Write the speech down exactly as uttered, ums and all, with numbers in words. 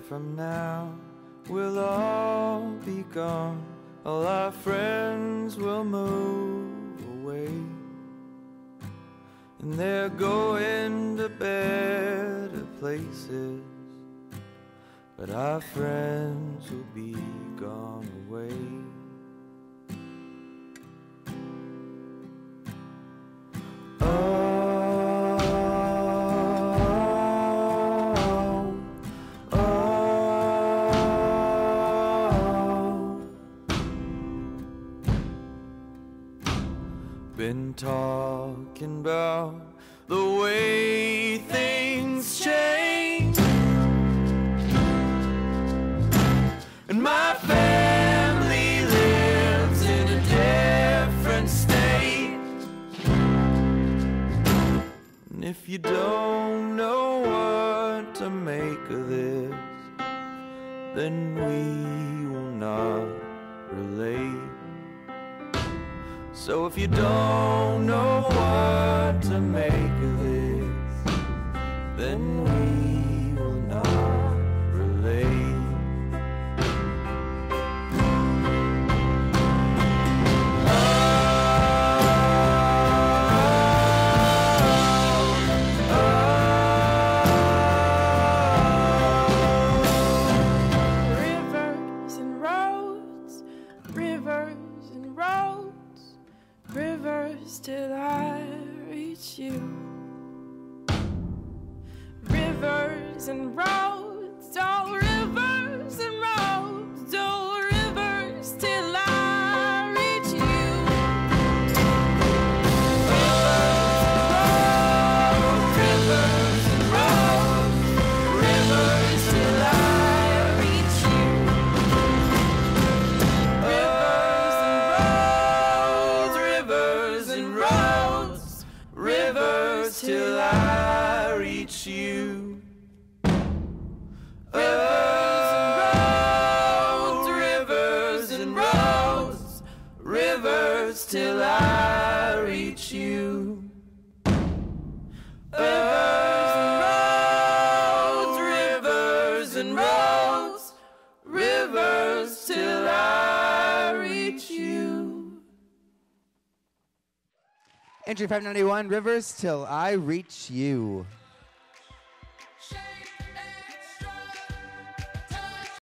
from now we'll all be gone. All our friends will move away, and they're going to better places, but our friends will be gone away. Been talking about the way things change, and my family lives in a different state. And if you don't know what to make of this, then we will not relate. So if you don't know what to make of this, then we will not relate. Rivers and roads, rivers and roads, rivers till I reach you. Rivers and roads, oh rivers and roads, oh rivers till I reach you. Rivers and roads, rivers till I reach you. Rivers and roads, rivers till I reach you. Rivers and roads, rivers till I reach you. Rivers and roads, rivers till I reach you. Entry five ninety-one, Rivers Till I Reach You.